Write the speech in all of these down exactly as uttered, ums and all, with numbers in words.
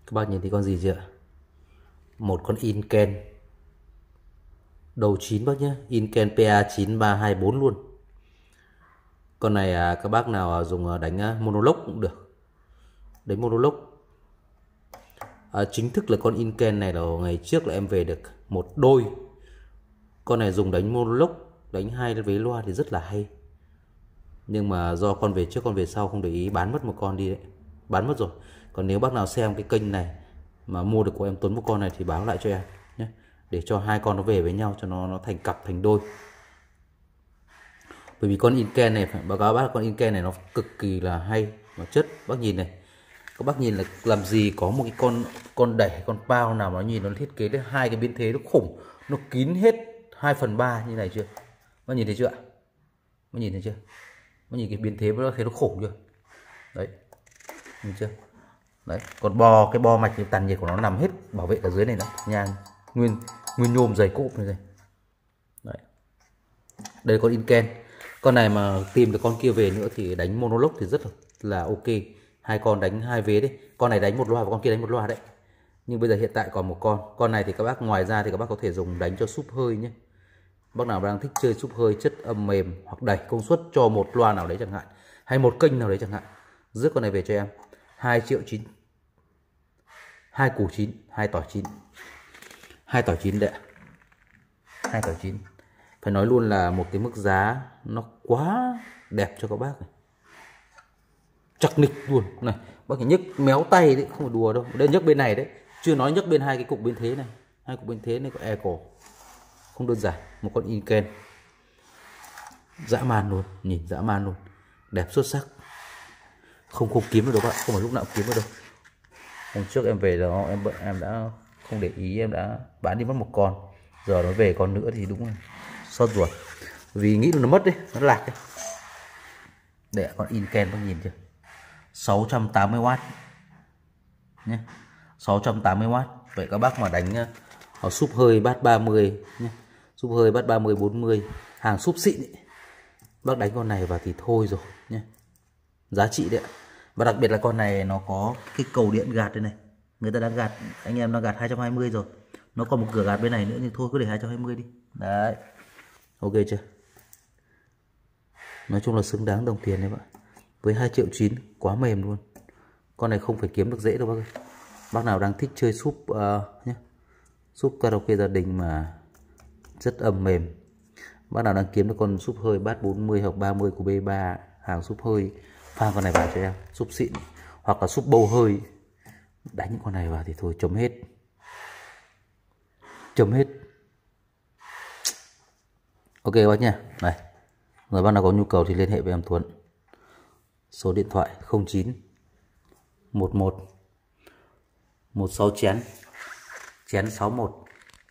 Các bác nhìn thấy con gì chưa? Một con Inken đầu chín bác nhé, Inken P A chín ba hai bốn luôn. Con này à, các bác nào dùng đánh monologue cũng được. Đánh monologue à, chính thức là con Inken này là ngày trước là em về được một đôi. Con này dùng đánh monologue, đánh hai vế loa thì rất là hay. Nhưng mà do con về trước con về sau không để ý, bán mất một con đi đấy. Bán mất rồi. Còn nếu bác nào xem cái kênh này mà mua được của em Tuấn một con này thì báo lại cho em nhé, để cho hai con nó về với nhau cho nó nó thành cặp thành đôi. Bởi vì con Inken này phải báo cáo bác là con Inken này nó cực kỳ là hay và chất. Bác nhìn này, các bác nhìn là làm gì có một cái con con đẩy con bao nào nó nhìn nó thiết kế đến hai cái biến thế nó khủng, nó kín hết hai phần ba như này chưa? Bác nhìn thấy chưa ạ? Bác nhìn thấy chưa? Bác nhìn cái biến thế nó thấy nó khủng chưa? Đấy, nhìn chưa? Đấy, còn bo cái bo mạch thì tàn nhiệt của nó nằm hết bảo vệ ở dưới này nữa, nha, nguyên nguyên nhôm dày cộp này đây. Đấy, đây là con Inken. Con này mà tìm được con kia về nữa thì đánh monologue thì rất là, là ok. Hai con đánh hai vế đấy, con này đánh một loa và con kia đánh một loa đấy. Nhưng bây giờ hiện tại còn một con. Con này thì các bác ngoài ra thì các bác có thể dùng đánh cho súp hơi nhé. Bác nào đang thích chơi súp hơi chất âm mềm hoặc đẩy công suất cho một loa nào đấy chẳng hạn, hay một kênh nào đấy chẳng hạn, rước con này về cho em hai triệu chín, hai củ chín, hai tỏi chín, hai tỏi chín đấy, hai tỏi chín. Phải nói luôn là một cái mức giá nó quá đẹp cho các bác này. Chắc nịch luôn này, bác phải nhấc méo tay đấy, không phải đùa đâu. Đây nhấc bên này đấy, chưa nói nhấc bên hai cái cục bên thế này, hai cục bên thế này có e cổ, không đơn giản. Một con Inken dã man luôn, nhìn dã man luôn, đẹp xuất sắc, không không kiếm được đâu bạn, không phải lúc nào kiếm được đâu. Hôm trước em về đó em bận, em đã không để ý, em đã bán đi mất một con, giờ nó về con nữa thì đúng là xót ruột, vì nghĩ nó mất đấy, nó lạc đấy. Để con Inken bác nhìn chưa, sáu trăm tám mươi oát nhé, sáu trăm tám mươi oát. Vậy các bác mà đánh ở súp hơi bát ba mươi nhé, súp hơi bát ba mươi bốn mươi, hàng súp xịn ấy, bác đánh con này vào thì thôi rồi nhé, giá trị đấy ạ. Và đặc biệt là con này nó có cái cầu điện gạt đây này, người ta đã gạt, anh em đang gạt hai trăm hai mươi rồi, nó còn một cửa gạt bên này nữa, nhưng thôi cứ để hai trăm hai mươi đi. Đấy, ok chưa? Nói chung là xứng đáng đồng tiền đấy bạn. Với hai triệu chín quá mềm luôn. Con này không phải kiếm được dễ đâu bác ơi. Bác nào đang thích chơi súp uh, nhé, súp karaoke gia đình mà rất âm mềm, bác nào đang kiếm được con súp hơi bát bốn mươi hoặc ba mươi của B ba, hàng súp hơi, pha con này vào cho em, súp xịn hoặc là súp bầu hơi, đánh những con này vào thì thôi chấm hết, chấm hết. Ok bác nha. Này, người bác nào có nhu cầu thì liên hệ với em Tuấn, số điện thoại không chín một một một sáu chén chén sáu một.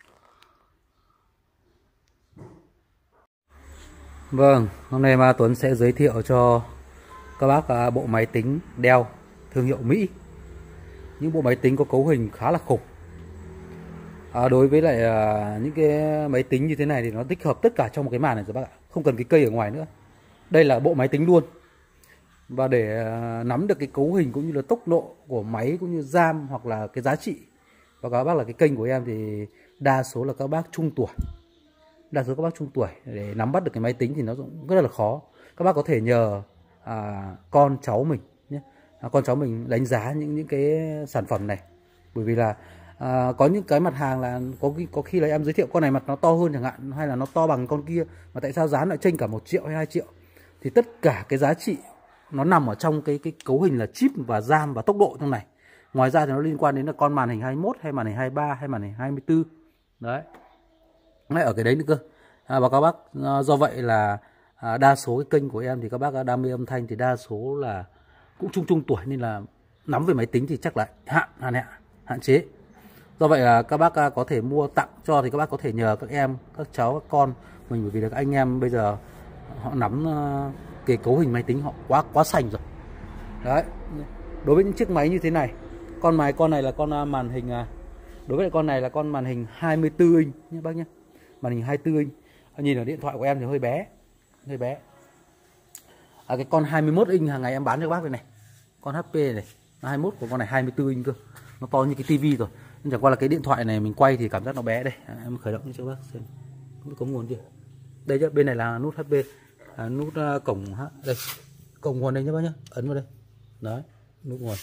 Vâng, hôm nay mà Tuấn sẽ giới thiệu cho các bác bộ máy tính Dell thương hiệu Mỹ. Những bộ máy tính có cấu hình khá là khủng. À, đối với lại à, những cái máy tính như thế này thì nó tích hợp tất cả trong một cái màn này rồi bác ạ, không cần cái cây ở ngoài nữa. Đây là bộ máy tính luôn. Và để à, nắm được cái cấu hình cũng như là tốc độ của máy cũng như RAM hoặc là cái giá trị, và các bác là cái kênh của em thì đa số là các bác trung tuổi. Đa số các bác trung tuổi để nắm bắt được cái máy tính thì nó cũng rất là khó. Các bác có thể nhờ à, con cháu mình nhé, à, con cháu mình đánh giá những những cái sản phẩm này. Bởi vì là à, có những cái mặt hàng là có có khi là em giới thiệu con này mặt nó to hơn chẳng hạn, hay là nó to bằng con kia mà tại sao giá lại chênh cả một triệu hay hai triệu, thì tất cả cái giá trị nó nằm ở trong cái cái cấu hình là chip và RAM và tốc độ trong này. Ngoài ra thì nó liên quan đến là con màn hình hai mươi mốt hay màn hình hai mươi ba hay màn hình hai mươi tư. Đấy, ngay ở cái đấy nữa cơ. À, và các bác à, do vậy là à, đa số cái kênh của em thì các bác đam mê âm thanh thì đa số là cũng trung trung tuổi, nên là nắm về máy tính thì chắc là hạn hạn hạn, hạn chế. Do vậy là các bác à, có thể mua tặng cho thì các bác có thể nhờ các em, các cháu, các con mình, bởi vì là các anh em bây giờ họ nắm à, cái cấu hình máy tính họ quá quá sành rồi. Đấy, đối với những chiếc máy như thế này, con máy con này là con à, màn hình à, đối với lại con này là con màn hình hai mươi tư inch nhé bác nhé, màn hình hai mươi tư inch. Nhìn ở điện thoại của em thì hơi bé, hơi bé. À, cái con hai mươi mốt inch hàng ngày em bán cho các bác đây này, con hát pê này, hai mươi mốt của con này hai mươi tư inch cơ. nó to như cái tivi rồi. Nhưng chẳng qua là cái điện thoại này mình quay thì cảm giác nó bé. Đây à, em khởi động cho bác xem có nguồn chưa. Đây nhá, bên này là nút hát pê, à, nút uh, cổng H, đây cổng nguồn đây nhá bác nhá, ấn vào đây, đấy nút nguồn.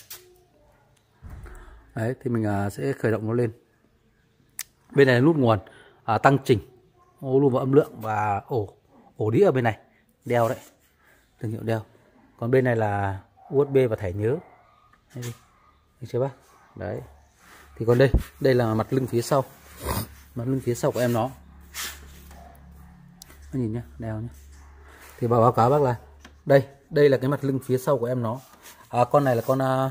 Đấy thì mình uh, sẽ khởi động nó lên. Bên này là nút nguồn, à, tăng chỉnh, ô lưu và âm lượng và ổ ổ đĩa ở bên này, đeo đấy, thương hiệu đeo. Còn bên này là u ét bê và thẻ nhớ. Đây, thấy chưa bác? Đấy. Thì còn đây, đây là mặt lưng phía sau, mặt lưng phía sau của em nó. Nó nhìn nhá, đeo nhá. Thì báo cáo bác là đây, đây là cái mặt lưng phía sau của em nó. À, con này là con à,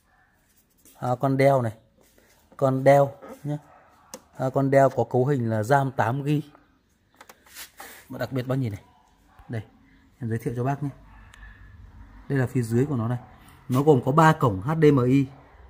à, con đeo này, con đeo nhá. À, con đeo có cấu hình là RAM tám gi ga bai. Và đặc biệt bác nhìn này, đây em giới thiệu cho bác nhé. Đây là phía dưới của nó này, nó gồm có ba cổng hát đê em i.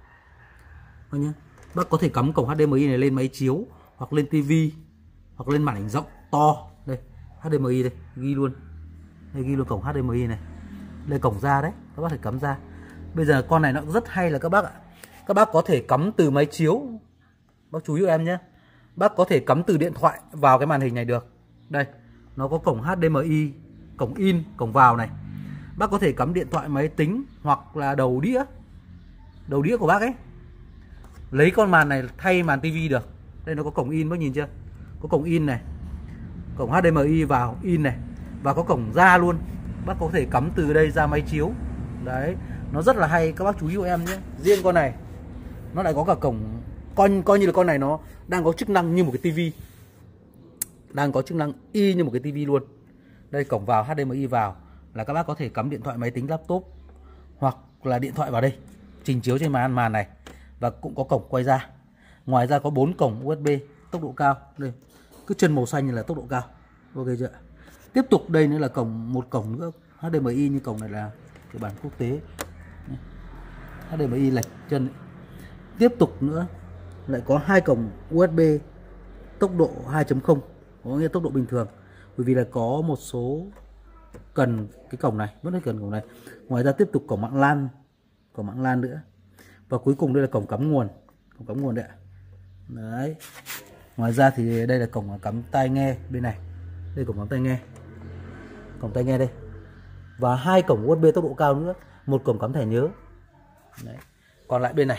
Bác nhá, bác có thể cắm cổng hát đê em i này lên máy chiếu hoặc lên tivi hoặc lên màn ảnh rộng to. Đây hát đê em i đây, ghi luôn, đây ghi luôn cổng hát đê em i này. Đây cổng ra đấy, các bác thể cắm ra. Bây giờ con này nó rất hay là các bác ạ, các bác có thể cắm từ máy chiếu. Bác chú ý em nhé, bác có thể cắm từ điện thoại vào cái màn hình này được. Đây nó có cổng hát đê em i, cổng in, cổng vào này. Bác có thể cắm điện thoại, máy tính hoặc là đầu đĩa, đầu đĩa của bác ấy, lấy con màn này thay màn tivi được. Đây nó có cổng in, bác nhìn chưa, có cổng in này, cổng hát đê em i vào in này, và có cổng ra luôn. Bác có thể cắm từ đây ra máy chiếu. Đấy, nó rất là hay, các bác chú ý của em nhé. Riêng con này nó lại có cả cổng, coi coi như là con này nó đang có chức năng như một cái tivi, đang có chức năng y như một cái tivi luôn. Đây cổng vào hát đê em i vào là các bác có thể cắm điện thoại, máy tính, laptop hoặc là điện thoại vào đây trình chiếu trên màn màn này, và cũng có cổng quay ra. Ngoài ra có bốn cổng u ét bê tốc độ cao. Đây cứ chân màu xanh như là tốc độ cao. Ok chưa? Tiếp tục đây nữa là cổng, một cổng nữa hát đê em i, như cổng này là cái bản quốc tế, hát đê em i lệch chân ấy. Tiếp tục nữa lại có hai cổng u ét bê tốc độ hai chấm không, có nghĩa tốc độ bình thường, bởi vì là có một số cần cái cổng này, vẫn cần cổng này. Ngoài ra tiếp tục cổng mạng LAN, cổng mạng LAN nữa, và cuối cùng đây là cổng cắm nguồn, cổng cắm nguồn đấy. Đấy. Ngoài ra thì đây là cổng cắm tai nghe bên này, đây cổng cắm tai nghe, cổng tai nghe đây, và hai cổng u ét bê tốc độ cao nữa, một cổng cắm thẻ nhớ. Đấy. Còn lại bên này,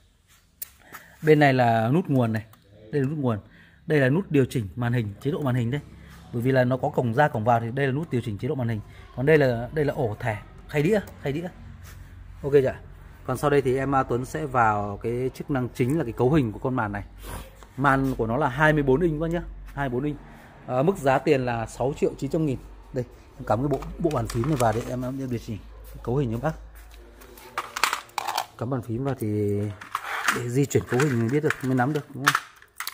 bên này là nút nguồn này, đây là nút nguồn, đây là nút điều chỉnh màn hình, chế độ màn hình đây. Bởi vì là nó có cổng ra cổng vào thì đây là nút điều chỉnh chế độ màn hình. Còn đây là đây là ổ thẻ khay đĩa, khay đĩa. Ok chưa? Còn sau đây thì em Tuấn sẽ vào cái chức năng chính là cái cấu hình của con màn này. Màn của nó là hai mươi bốn inch quá nhá, hai mươi bốn inch. À, mức giá tiền là sáu triệu chín trăm nghìn. Đây, em cắm cái bộ bộ bàn phím này vào để em em điều chỉnh cấu hình cho bác. Cắm bàn phím vào thì để di chuyển cấu hình mình biết được, mới nắm được, đúng không?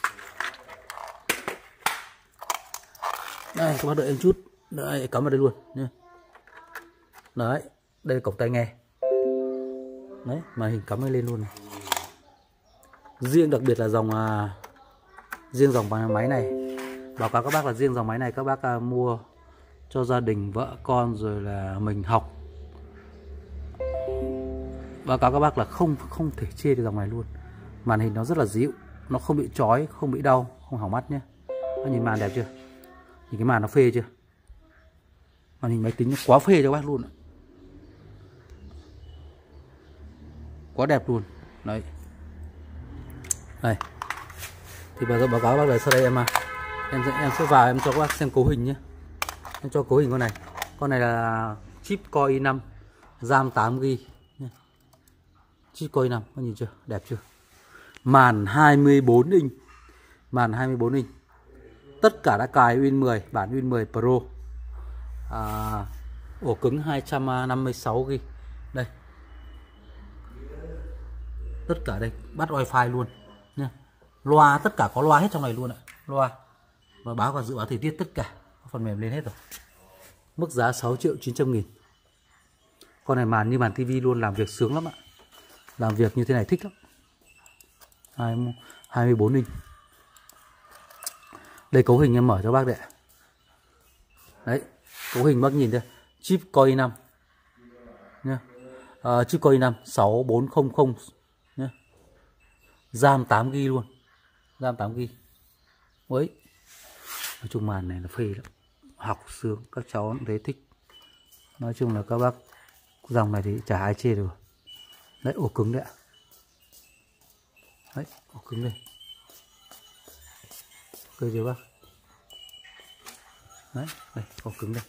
Đây, các bác đợi em chút. Đây, cắm vào đây luôn nha. Đấy, đây là cổng tai nghe. Đấy, màn hình cắm lên luôn này. Riêng đặc biệt là dòng à, riêng dòng máy này, báo cáo các bác là riêng dòng máy này các bác à, mua cho gia đình, vợ con rồi là mình học. Báo cáo các bác là không không thể chê được dòng này luôn. Màn hình nó rất là dịu, nó không bị chói, không bị đau, không hỏng mắt nhé. Nó nhìn màn đẹp chưa? Nhìn cái màn nó phê chưa? Màn hình máy tính nó quá phê cho các bác luôn. Quá đẹp luôn. Đấy. Đây. Thì bây giờ báo cáo bác là sau đây em em sẽ, em sẽ vào em cho các bác xem cấu hình nhé. Em cho cấu hình con này. Con này là chip Core i năm, RAM tám gi ga bai. Chip Core i năm, các nhìn chưa? Đẹp chưa? Màn hai mươi bốn inch. Màn hai mươi bốn inch. Tất cả đã cài Win mười, bản Win mười Pro. À, ổ cứng hai trăm năm mươi sáu gi ga bai. Đây. Tất cả đây, bắt wifi luôn nha. Loa, tất cả có loa hết trong này luôn ạ. Loa. Và báo cả dự báo thời tiết, tất cả phần mềm lên hết rồi. Mức giá sáu triệu chín trăm nghìn. Con này màn như màn tivi luôn, làm việc sướng lắm ạ. Làm việc như thế này thích lắm. hai mươi bốn inch. Đây cấu hình em mở cho bác đấy. Đấy, cấu hình bác nhìn đây, chip Core i năm nha. À, chip Core i năm sáu bốn không không nhé. RAM tám gi ga bai luôn, RAM tám gi ga bai. Ôi, nói chung màn này là phê lắm, học sướng, các cháu cũng thấy thích. Nói chung là các bác dòng này thì chả ai chê được. Đấy, ổ cứng đấy ạ. Đấy, ổ cứng đây. Cơ chưa bác? Đấy, đây, ổ cứng đây.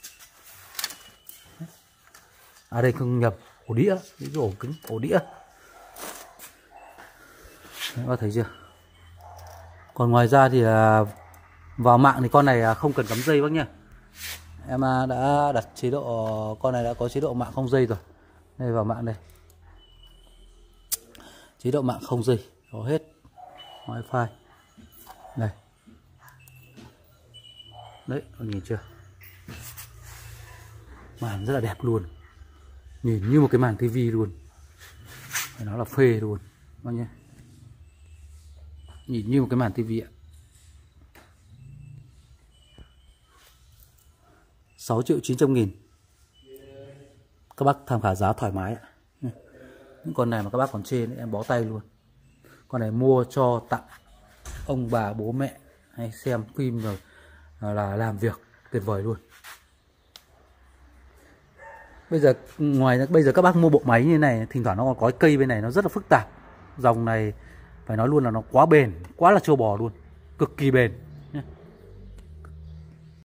Đấy. À đây không nhập, ổ đĩa, cái ổ cứng, ổ đĩa. Đấy, bác thấy chưa? Còn ngoài ra thì là vào mạng thì con này không cần cắm dây bác nhá. Em đã đặt chế độ, con này đã có chế độ mạng không dây rồi. Đây, vào mạng đây, chế độ mạng không dây có hết, wifi đây. Đấy, con nhìn chưa, màn rất là đẹp luôn, nhìn như một cái màn tivi luôn, phải nói là phê luôn bác nhé, nhìn như một cái màn tivi ạ. Sáu triệu chín trăm nghìn, các bác tham khảo giá thoải mái ạ. Những con này mà các bác còn chê nữa, em bó tay luôn. Con này mua cho tặng ông bà bố mẹ hay xem phim rồi là làm việc tuyệt vời luôn. Bây giờ ngoài bây giờ các bác mua bộ máy như này, thỉnh thoảng nó còn có cây bên này nó rất là phức tạp. Dòng này phải nói luôn là nó quá bền, quá là trâu bò luôn, cực kỳ bền.